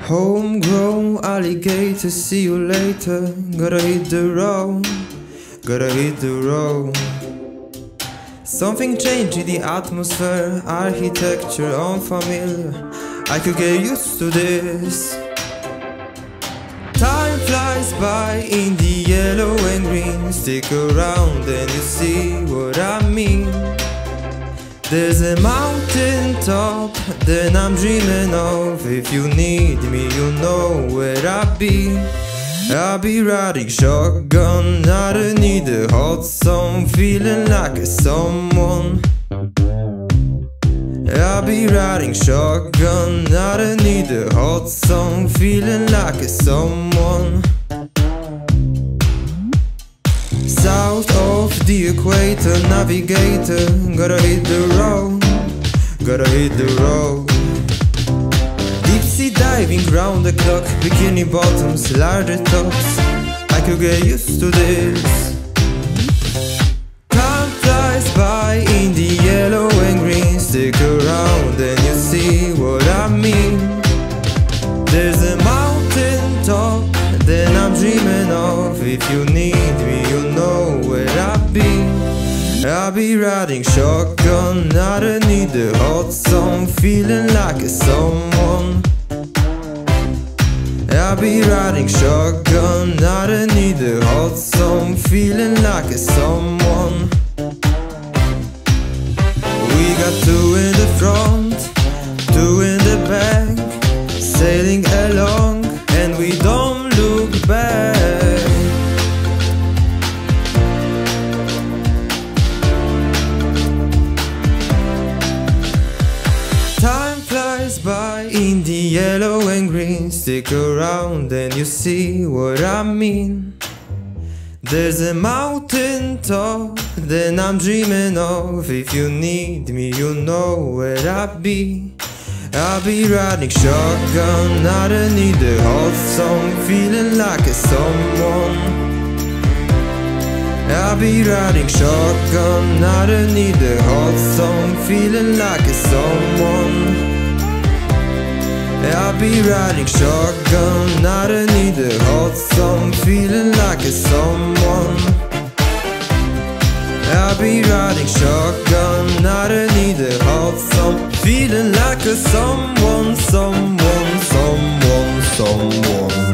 Homegrown alligator, see you later. Gotta hit the road, gotta hit the road. Something changed in the atmosphere, architecture unfamiliar. I could get used to this. Time flies by in the yellow and green. Stick around and you see what I mean. There's a mountain top that I'm dreaming of. If you need me, you know where I'll be. I'll be riding shotgun, I don't need a hot song, feeling like a someone. I'll be riding shotgun, I don't need a hot song, feeling like a someone. South of the equator, navigator, gotta hit the road, gotta hit the road. Deep sea diving round the clock, bikini bottoms, larger tops. I could get used to this. Time flies by in the yellow and green. Stick around and you see what I mean. There's a mountain top that I'm dreaming of. If you need me, you know where I'll be. I'll be riding shotgun, I don't need a hot song, feeling like a someone. I'll be riding shotgun, I don't need a hot song, feeling like a someone. We got two in the front, two in the back, sailing along and we don't look back. Time flies by in the yellow and green. Stick around and you see what I mean. There's a mountain top that I'm dreaming of. If you need me, you know where I'll be. I'll be riding shotgun, I don't need a hot song, feeling like a someone. I'll be riding shotgun, I don't need a hot song, feeling like a someone. I'll be riding shotgun, I don't need a hot song, feeling like a someone. I'll be riding shotgun, I don't need a hot song, feeling like a someone, someone, someone, someone.